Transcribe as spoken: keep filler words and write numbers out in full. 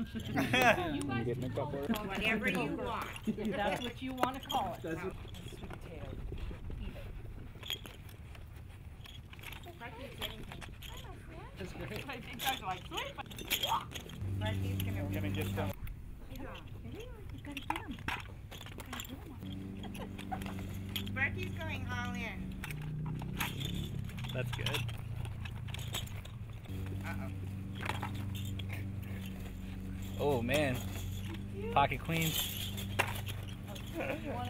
You guys can call it whatever you want. If that's what you want to call it. That's what Sweet potato. Eat it. That's great. I think guys are like, sweet potato. Marky's gonna We're gonna get some. You gotta get him. Sparky's going all in. That's good. Uh-oh. Oh man. Pocket queen.